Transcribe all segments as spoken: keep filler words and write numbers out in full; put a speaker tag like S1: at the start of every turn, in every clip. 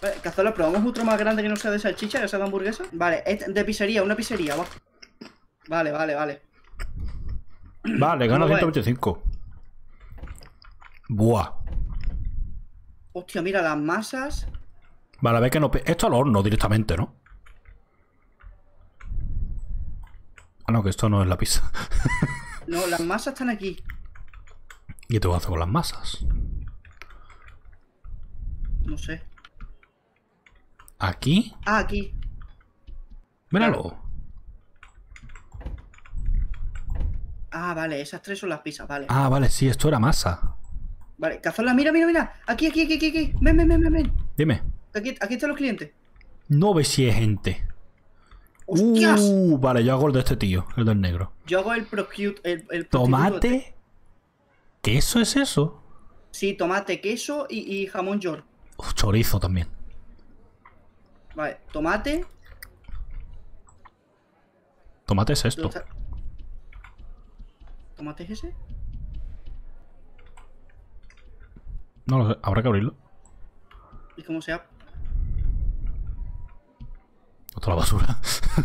S1: Vale, Cazola, probamos otro más grande que no sea de salchicha, que sea de hamburguesa. Vale, este, de pizzería, una pizzería, va. Vale, vale, vale.
S2: Vale, gana ciento veinticinco. Buah.
S1: Hostia, mira, las masas.
S2: Vale, a ver que no... Esto al horno directamente, ¿no? Ah, no, que esto no es la pizza.
S1: No, las masas están aquí.
S2: ¿Y qué te voy a hacer con las masas?
S1: No sé.
S2: ¿Aquí?
S1: Ah, aquí.
S2: Míralo.
S1: Claro. Ah, vale, esas tres son las pizzas, vale.
S2: Ah, vale, sí, esto era masa.
S1: Vale, Cazola, mira, mira, mira. Aquí, aquí, aquí, aquí, aquí. Ven, ven, ven, ven, ven.
S2: Dime.
S1: Aquí, aquí están los clientes.
S2: No ves si es gente.
S1: ¡Hostias!
S2: Uh, vale, yo hago el de este tío, el del negro.
S1: Yo hago el proscute, el, el
S2: Tomate.
S1: este.
S2: ¿Queso es eso?
S1: Sí, tomate, queso y, y jamón york.
S2: Uf, chorizo también.
S1: Vale, tomate.
S2: Tomate es esto.
S1: ¿Dónde está? ¿Tomate es ese?
S2: No lo sé, habrá que abrirlo.
S1: ¿Y cómo se ha...?
S2: Esto es la basura.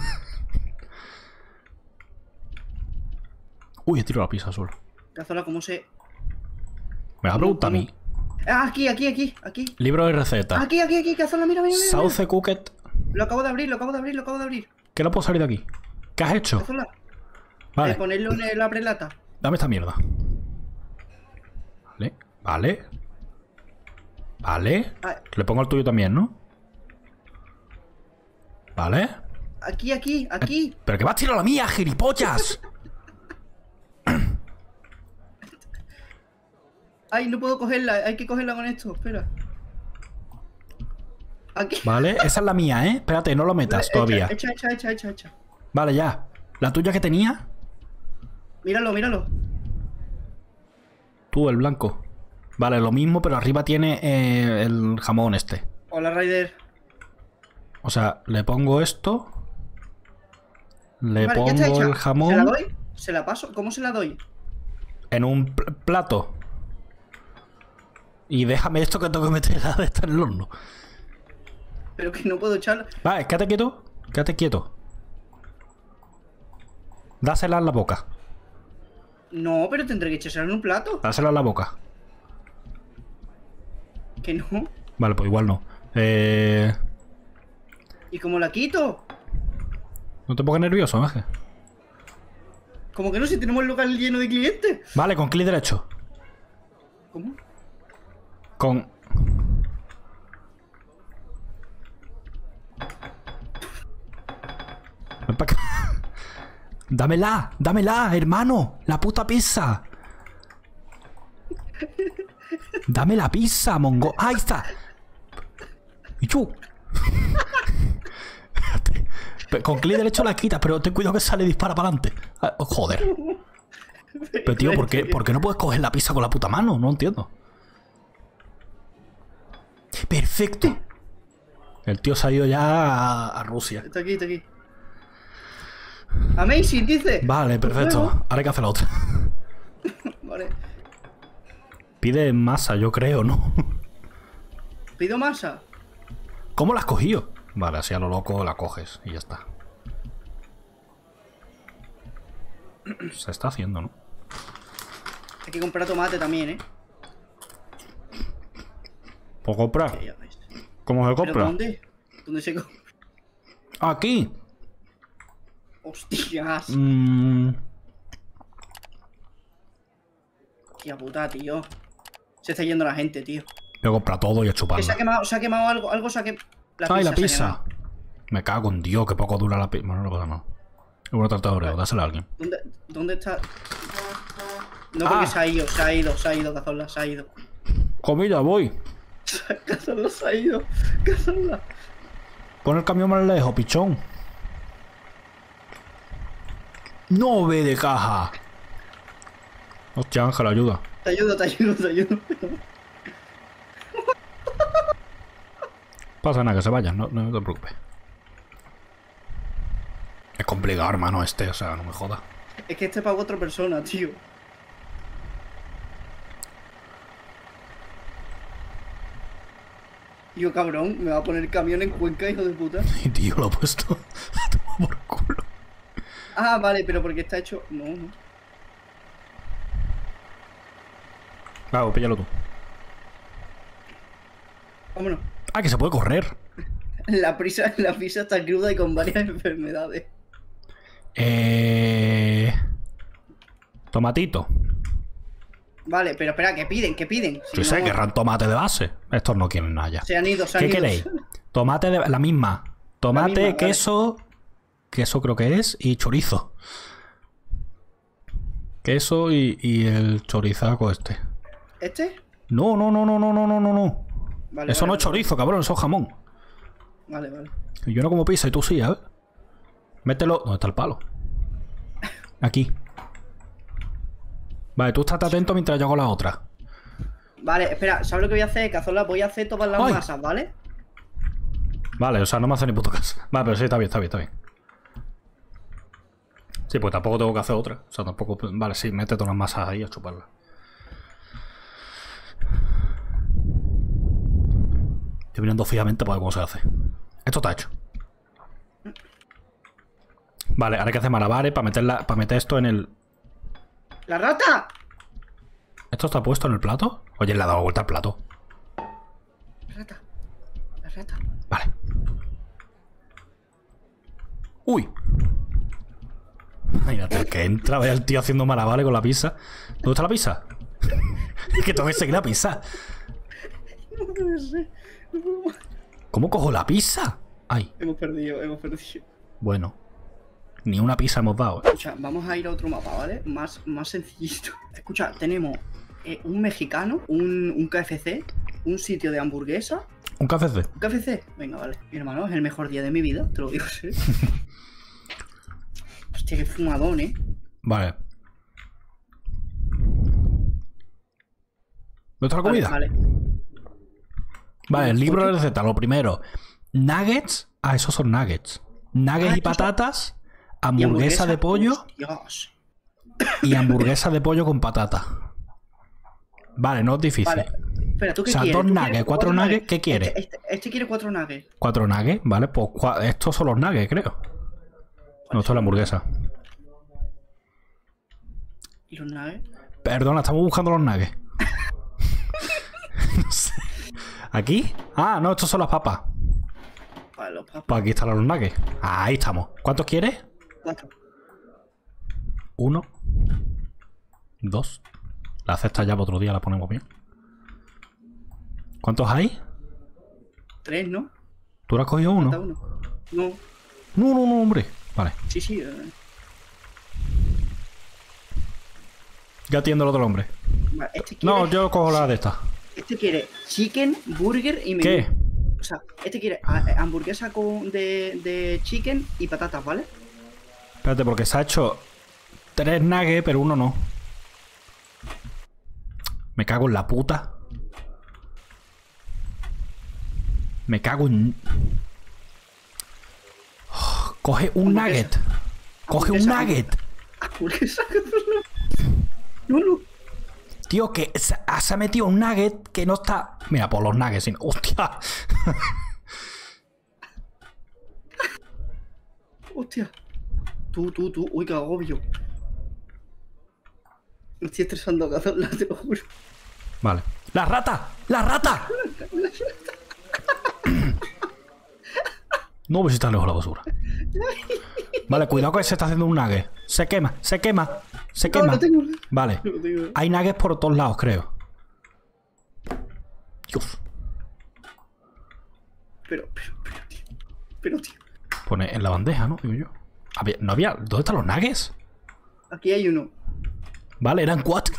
S2: Uy, he tirado la pizza solo.
S1: Cazola, ¿cómo se...?
S2: Me la pregunta a mí.
S1: Ah, aquí, aquí, aquí, aquí.
S2: Libro de recetas.
S1: Aquí, aquí, aquí, Cazola, mira, mira, mira.
S2: Sauce Cooked.
S1: Lo acabo de abrir, lo acabo de abrir, lo acabo de abrir.
S2: ¿Qué no puedo salir de aquí? ¿Qué has hecho?
S1: Cazola.
S2: Vale.
S1: Eh, ponerlo en el abrelata.
S2: Dame esta mierda. Vale, vale. Vale.
S1: Ah,
S2: Le pongo el tuyo también, ¿no? Vale.
S1: aquí, aquí, aquí.
S2: ¿Pero que vas a tirar la mía, gilipollas?
S1: Ay, no puedo cogerla, hay que cogerla con esto, espera. Aquí.
S2: Vale, esa es la mía, ¿eh? Espérate, no lo metas
S1: Vale,
S2: todavía.
S1: Echa, echa, echa, echa, echa.
S2: Vale, ya. ¿La tuya que tenía?
S1: Míralo, míralo.
S2: Tú, el blanco. Vale, lo mismo, pero arriba tiene eh, el jamón este.
S1: Hola, Ryder.
S2: O sea, le pongo esto. Le
S1: Vale, ya está
S2: pongo
S1: hecha.
S2: el jamón.
S1: ¿Se la doy? ¿Se la paso? ¿Cómo se la doy?
S2: En un pl- plato. Y déjame esto que tengo que meter de esta en el horno.
S1: Pero que no puedo echarla.
S2: Vale, quédate quieto. Quédate quieto. Dásela en la boca.
S1: No, pero tendré que echársela en un plato.
S2: Dásela en la boca.
S1: Que no.
S2: Vale, pues igual no. Eh...
S1: ¿Y cómo la quito?
S2: No te pongas nervioso, Ángel.
S1: Como que no, si tenemos el local lleno de clientes.
S2: Vale, con clic derecho.
S1: ¿Cómo?
S2: Con... Ven pa' acá. Dámela, dámela, hermano. La puta pizza. Dame la pizza, mongo. ¡Ahí está! ¡Y tú! Con clic derecho la quitas, pero ten cuidado que sale y dispara para adelante. Ah, oh, joder. Pero tío, ¿por qué, ¿por qué no puedes coger la pizza con la puta mano? No entiendo. ¡Perfecto! El tío se ha ido ya a, a Rusia.
S1: Está aquí, está aquí. Amazing, dice.
S2: Vale, perfecto. Ahora hay que hacer la otra.
S1: Vale.
S2: Pide masa, yo creo, ¿no?
S1: ¿Pido masa?
S2: ¿Cómo la has cogido? Vale, así a lo loco la coges y ya está. Se está haciendo, ¿no?
S1: Hay que comprar tomate también, ¿eh?
S2: ¿Puedo comprar?
S1: Que ya ves.
S2: ¿Cómo se
S1: ¿Pero
S2: compra?
S1: dónde? ¿Dónde se compra?
S2: Aquí.
S1: Hostias.
S2: Mm,
S1: Hostia puta, tío. Se está yendo la gente, tío.
S2: voy a comprar todo y a
S1: Que se ha
S2: chuparla.
S1: quemado, se ha quemado algo, algo se ha quemado.
S2: ¡Ay, la
S1: se ha
S2: pizza!
S1: quemado.
S2: Me cago en Dios, que poco dura la pizza. Bueno, no pasa nada. Es una tarta de Oreo, dásela a alguien.
S1: ¿Dónde, ¿Dónde está? No, porque
S2: Ah.
S1: se ha ido, se ha ido, se ha ido, Cazorla, se ha ido.
S2: Comida, voy.
S1: Cazorla se ha ido, Cazorla.
S2: Pon el camión más lejos, pichón. No ve de caja. Hostia, Ángel, ayuda.
S1: Te ayudo, te ayudo, te ayudo.
S2: Pasa nada, que se vayan, no, no te preocupes. Es complicado, hermano, este, o sea, no me jodas.
S1: Es que este paga otra persona, tío. Yo, cabrón, me va a poner el camión en Cuenca, hijo de puta.
S2: Y tío, lo he puesto. Toma por culo.
S1: Ah, vale, pero porque está hecho... No, no.
S2: Claro, píllalo tú.
S1: Vámonos.
S2: Ah, que se puede correr.
S1: La prisa, la prisa está cruda y con varias enfermedades.
S2: Eh... Tomatito.
S1: Vale, pero espera, ¿qué piden? ¿Qué piden? Si
S2: Yo sé,
S1: no-
S2: querrán tomate de base. Estos no quieren nada ya.
S1: Se han ido, se han
S2: ¿Qué
S1: ido.
S2: queréis? Tomate de... La misma. Tomate,
S1: misma, vale.
S2: queso... Queso creo que es. Y chorizo. Queso y, y el chorizaco este.
S1: ¿Este?
S2: No, no, no, no, no, no, no, no.
S1: Vale,
S2: Eso
S1: vale,
S2: no es
S1: vale.
S2: chorizo, cabrón. Eso es jamón.
S1: Vale, vale.
S2: Y yo no como pizza y tú sí, a ver. Mételo... ¿Dónde está el palo? Aquí. Vale, tú estate atento mientras yo hago la otra.
S1: Vale, espera, ¿sabes lo que voy a hacer? Cazola, voy a hacer todas las
S2: ¡Ay!
S1: masas, ¿vale?
S2: Vale, o sea, no me hace ni puto caso. Vale, pero sí, está bien, está bien, está bien. Sí, pues tampoco tengo que hacer otra. O sea, tampoco... Vale, sí, mete todas las masas ahí a chuparlas. Estoy mirando fijamente para ver cómo se hace. Esto está hecho. Vale, ahora hay que hacer malabares para meterla, para meter esto en el...
S1: ¡La rata!
S2: ¿Esto está puesto en el plato? Oye, le ha dado vuelta al plato.
S1: La rata. La rata.
S2: Vale. Uy. Imagínate, que entra, vaya el tío haciendo malabares con la pizza. ¿Dónde está la pizza? Es que tengo que seguir la pizza.
S1: No puede ser. No puedo más.
S2: ¿Cómo cojo la pizza? Ay,
S1: Hemos perdido, hemos perdido.
S2: bueno. Ni una pizza hemos dado. ¿eh?
S1: Escucha, vamos a ir a otro mapa, ¿vale? Más, más sencillito. Escucha, tenemos eh, un mexicano, un, un K F C, un sitio de hamburguesa.
S2: Un café de.
S1: ¿Un K F C? Venga, vale. Mi hermano, es el mejor día de mi vida, te lo digo, ¿sí? Hostia, qué fumadón, ¿eh?
S2: Vale. ¿Dónde está la comida?
S1: Vale,
S2: Vale,
S1: vale.
S2: el libro de receta, lo primero. Nuggets. Ah, esos son nuggets. Nuggets
S1: Ah,
S2: y
S1: estos son-
S2: patatas.
S1: Y
S2: Hamburguesa de pollo.
S1: Hostias.
S2: Y hamburguesa de pollo con patata. Vale, no es difícil.
S1: Vale. Espera, ¿tú qué
S2: O sea,
S1: quieres?
S2: dos
S1: ¿Tú
S2: nuggets,
S1: quieres
S2: cuatro nuggets, ¿qué quieres?
S1: Este, este, este quiere cuatro nuggets.
S2: Cuatro nuggets, vale, pues cua- estos son los nuggets, creo. No, esto es la hamburguesa.
S1: ¿Y los nuggets?
S2: Perdona, estamos buscando los nuggets. No sé. ¿Aquí? Ah, no, estos son las papas.
S1: Vale, los papas.
S2: Pues aquí están los nuggets. Ahí estamos. ¿Cuántos quieres?
S1: Cuatro.
S2: Uno. Dos. La cesta ya para otro día la ponemos bien. ¿Cuántos hay?
S1: Tres, ¿no?
S2: ¿Tú le has cogido
S1: Falta
S2: uno?
S1: uno. No.
S2: No, no, no, hombre. Vale.
S1: Sí, sí. eh.
S2: Ya atiendo el otro hombre.
S1: Vale, este quiere,
S2: No, yo cojo la de esta.
S1: este quiere chicken, burger y menú.
S2: ¿Qué?
S1: O sea, este quiere a- a- hamburguesa con de, de chicken y patatas, ¿vale?
S2: Espérate, porque se ha hecho tres nuggets, pero uno no. Me cago en la puta. Me cago en... Oh, coge un
S1: Hamburguesa.
S2: nugget. Coge un
S1: Hamburguesa.
S2: nugget.
S1: Hamburguesa. No, no.
S2: Tío, que se, se ha metido un nugget que no está... Mira, por los nuggets. Sin... ¡Hostia!
S1: Hostia. Tú, tú, tú. Uy, qué agobio. Me estoy estresando, Cazorla, te lo juro.
S2: Vale. ¡La rata! ¡La rata! No, pues está lejos la basura. Vale, cuidado que se está haciendo un nugget. Se quema, se quema, se
S1: No,
S2: quema.
S1: no tengo.
S2: Vale.
S1: No tengo.
S2: Hay nuggets por todos lados, creo. Dios.
S1: Pero, pero, pero, tío. Pero, tío.
S2: Pone en la bandeja, ¿no? Digo yo. Había- no había... ¿Dónde están los nuggets?
S1: Aquí hay uno.
S2: Vale, eran cuatro.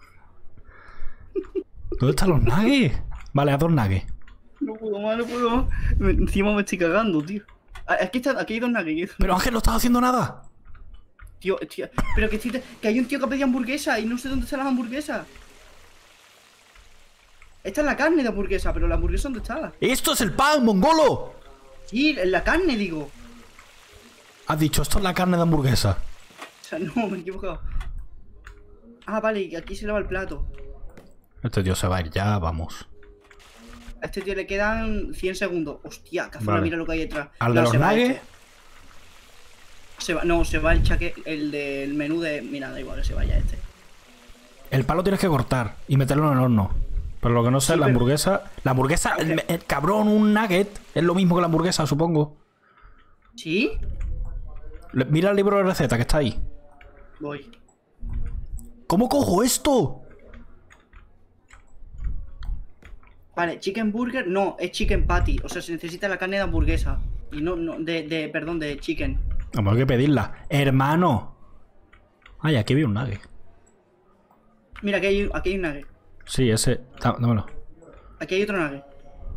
S2: ¿Dónde están los nuggets? Vale, haz dos nuggets.
S1: No puedo más, no puedo más. Me- encima me estoy cagando, tío. Ah, Aquí, está, aquí hay dos nuggets.
S2: Pero Ángel, no estás haciendo nada.
S1: Tío, tío. Pero que, estoy- que hay un tío que ha pedido hamburguesa y no sé dónde están las hamburguesas. Esta es la carne de hamburguesa, pero la hamburguesa ¿dónde está?
S2: ¡Esto es el pan, mongolo!
S1: Sí, la carne, digo.
S2: Has dicho, esto es la carne de hamburguesa.
S1: O sea, no, me he equivocado. Ah, vale, y aquí se lava el plato.
S2: Este tío se va a ir ya, vamos.
S1: A este tío le quedan cien segundos. Hostia, Cazorla,
S2: Vale.
S1: mira lo que hay detrás.
S2: ¿Al de
S1: No,
S2: los
S1: se va
S2: nuggets?
S1: este. Se va, no, se va el chaque, el del menú de. Mira, da igual que se vaya este.
S2: El palo tienes que cortar y meterlo en el horno. Pero lo que no sé,
S1: Sí,
S2: la
S1: pero-
S2: hamburguesa. La hamburguesa, el, el cabrón, un nugget. Es lo mismo que la hamburguesa, supongo.
S1: ¿Sí?
S2: Le- Mira el libro de receta que está ahí.
S1: Voy.
S2: ¿Cómo cojo esto?
S1: Vale, chicken burger, no, es chicken patty. O sea, se necesita la carne de hamburguesa. Y no, no, de, de, perdón, de chicken.
S2: Vamos, hay que pedirla. Hermano. Ay, aquí había un nugget.
S1: Mira, aquí hay, aquí hay un nugget.
S2: Sí, ese. Dá- Dámelo.
S1: Aquí hay otro nugget.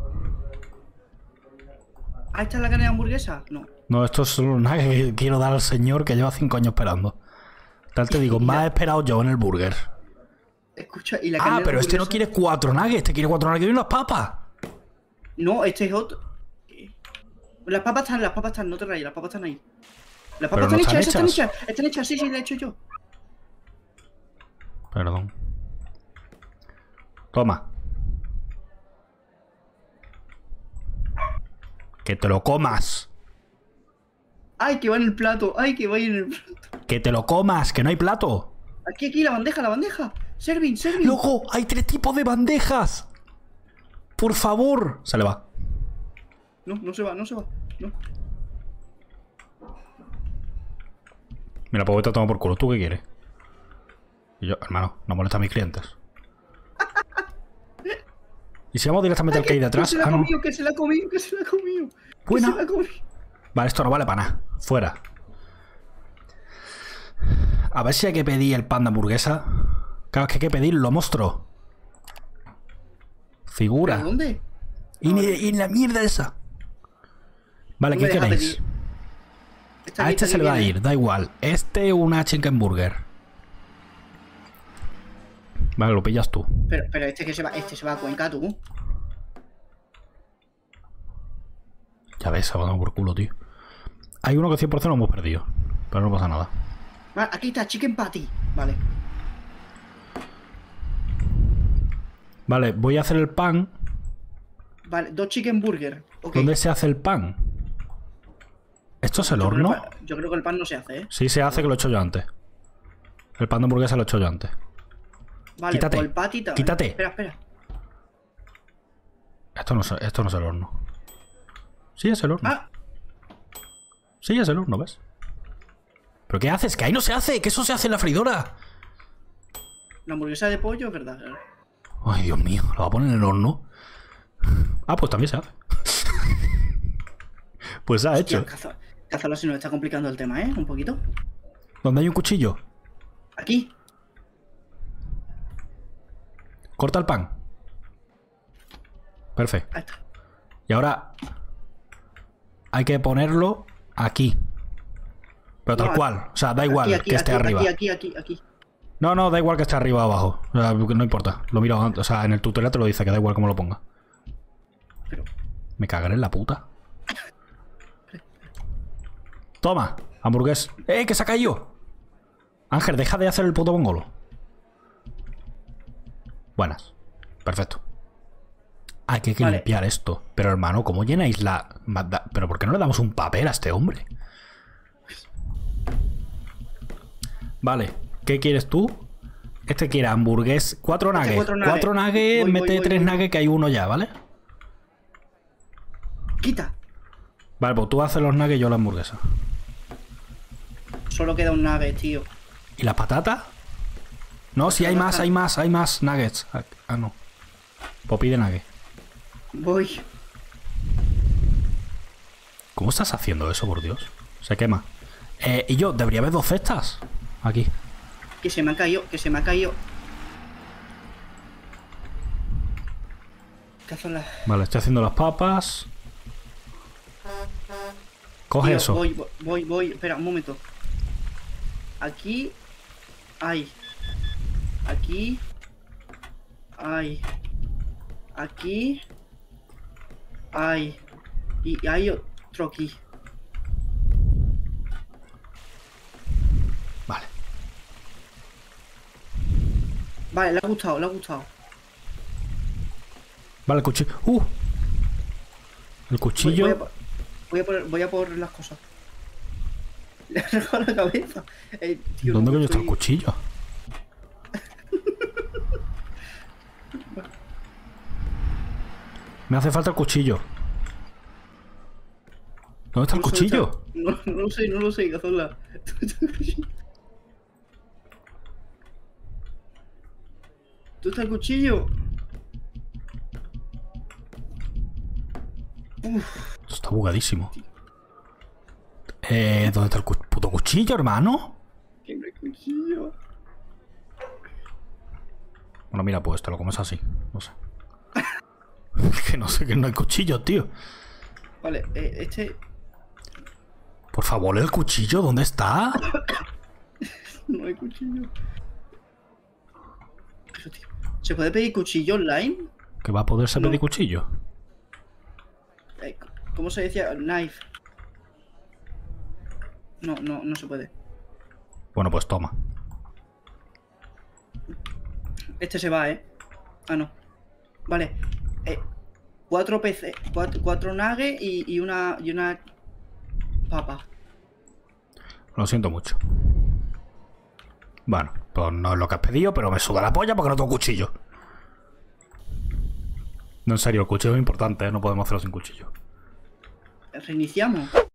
S1: ¿Ah, esta es la carne de hamburguesa? No.
S2: No, estos son los nuggets que quiero dar al señor que lleva cinco años esperando. Tal te digo, más he esperado yo en el burger.
S1: Escucha, y la carne
S2: Ah,
S1: de
S2: pero este no
S1: hamburguesa-
S2: quiere cuatro nuggets, este quiere cuatro nuggets y unas papas.
S1: No, este es otro. Las papas están, las papas están, no te rayes, las papas están ahí. Las
S2: Pero
S1: papas
S2: no
S1: están hechas,
S2: están
S1: esas están
S2: hechas.
S1: hechas. Están hechas, sí, sí, las he hecho yo.
S2: Perdón. Toma. Que te lo comas.
S1: Ay, que va en el plato, ay, que va ahí en el plato.
S2: Que te lo comas, que no hay plato.
S1: Aquí, aquí, la bandeja, la bandeja. Serving, serving.
S2: Loco, hay tres tipos de bandejas. Por favor. Se le va.
S1: No, no se va, no se va. No.
S2: Mira, pues te tomo por culo. ¿Tú qué quieres? Y yo, hermano, no molesta a mis clientes. ¿Y si vamos directamente al que hay
S1: Que
S2: detrás?
S1: se la
S2: Ah,
S1: ha
S2: no.
S1: comido, que se la ha comido, que se la ha comido. Que
S2: Buena.
S1: se la ha comido.
S2: Vale, esto no vale para nada. Fuera. A ver si hay que pedir el pan de hamburguesa. Claro, es que hay que pedirlo, monstruo. Figura.
S1: ¿Pero dónde?
S2: Y, ni, y la mierda esa. Vale,
S1: No
S2: ¿qué
S1: me deja
S2: queréis?
S1: pedir. Esta
S2: A
S1: aquí,
S2: este
S1: esta
S2: se le
S1: aquí
S2: va a
S1: viene.
S2: ir, da igual. Este una chicken burger. Vale, lo pillas tú.
S1: Pero, pero este que se va, este se va a Cuenca, tú.
S2: Ya ves, se va a dar por culo, tío. Hay uno que cien por ciento lo hemos perdido. Pero no pasa nada.
S1: Vale, aquí está, chicken patty. Vale.
S2: Vale, voy a hacer el pan.
S1: Vale, dos chicken burger. Ok.
S2: ¿Dónde se hace el pan? ¿Esto es el
S1: Yo creo que
S2: horno?
S1: el pan- Yo creo que el pan no se hace, ¿eh?
S2: Sí, se hace, que lo he hecho yo antes. El pan de hamburguesa lo he hecho yo antes.
S1: Vale,
S2: Quítate,
S1: pues el patty también.
S2: quítate.
S1: Espera, espera.
S2: Esto no, es- esto no es el horno. Sí, es el horno.
S1: Ah,
S2: Sí, es el horno, ¿ves? ¿Pero qué haces? Que ahí no se hace, que eso se hace en la freidora.
S1: la hamburguesa de pollo es verdad. claro.
S2: Ay, Dios mío, ¿lo va a poner en el horno? Ah, pues también se hace. Pues se ha hecho.
S1: Hostia, Caza- Cazorla se nos está complicando el tema, ¿eh? Un poquito.
S2: ¿Dónde hay un cuchillo?
S1: Aquí.
S2: Corta el pan. Perfecto.
S1: Ahí está.
S2: Y ahora hay que ponerlo aquí. Pero tal
S1: No,
S2: cual. O sea, da igual
S1: Aquí, aquí,
S2: que esté
S1: aquí,
S2: arriba.
S1: Aquí, aquí, aquí, aquí.
S2: No, no, da igual que esté arriba o abajo. O sea, no importa. Lo miro antes. O sea, en el tutorial te lo dice, que da igual cómo lo ponga.
S1: Pero,
S2: Me cagaré en la puta. Toma, hamburgués. ¡Eh, que se ha caído! Ángel, deja de hacer el puto mongolo. Buenas. Perfecto. Hay que, que
S1: Vale.
S2: limpiar esto. Pero hermano, ¿cómo llenáis la...? ¿Pero por qué no le damos un papel a este hombre? Vale, ¿qué quieres tú? Este quiere hamburgués. Cuatro nuggets.
S1: cuatro nuggets.
S2: Cuatro nuggets,
S1: Voy, voy,
S2: mete
S1: voy,
S2: tres
S1: voy.
S2: nuggets que hay uno ya, ¿vale?
S1: quita.
S2: Vale, pues tú haces los nuggets y yo la hamburguesa.
S1: Solo queda un nugget, tío.
S2: ¿Y las patatas? No, si hay más, hay más, hay más nuggets. Ah, ah, no. Pues pide nuggets.
S1: Voy.
S2: ¿Cómo estás haciendo eso, por Dios? Se quema. Eh, y yo, debería haber dos cestas. Aquí.
S1: Que se me ha caído, que se me ha caído. Cazorla.
S2: Vale, estoy haciendo las papas. Coge
S1: Tío,
S2: eso.
S1: Voy, voy, voy, voy. Espera, un momento. Aquí. Hay. Aquí. Hay. Aquí. Hay. Y hay otro aquí.
S2: Vale.
S1: Vale, le ha gustado, le ha gustado.
S2: Vale, el cuchillo. ¡Uh! El cuchillo.
S1: Voy, voy, a, voy, a por, voy a por las cosas. Le he arrancado la cabeza. Eh, tío,
S2: ¿Dónde
S1: no
S2: coño
S1: estoy...
S2: está el cuchillo? Me hace falta el cuchillo. ¿Dónde está el
S1: No sé,
S2: cuchillo?
S1: No, no lo sé, no lo sé, Cazorla. ¿Tú está el cuchillo? Uf.
S2: Esto está bugadísimo. Eh, ¿dónde está el cu puto cuchillo, hermano?
S1: Que no hay cuchillo.
S2: Bueno, mira, pues te lo comes así. No sé. Que no sé, que no hay cuchillo, tío.
S1: Vale, eh, este...
S2: Por favor, ¿el cuchillo dónde está?
S1: No hay cuchillo. Eso, tío. ¿Se puede pedir cuchillo online?
S2: ¿Que va a poderse
S1: No.
S2: pedir cuchillo?
S1: Eh, ¿Cómo se decía? Knife. No, no, no se puede.
S2: Bueno, pues toma.
S1: Este se va, ¿eh? Ah, no. Vale. Eh, cuatro P C, cuatro, cuatro nuggets y, y una y una papa.
S2: Lo siento mucho. Bueno, pues no es lo que has pedido, pero me suda la polla porque no tengo cuchillo. No, en serio, el cuchillo es importante, ¿eh? No podemos hacerlo sin cuchillo.
S1: Reiniciamos.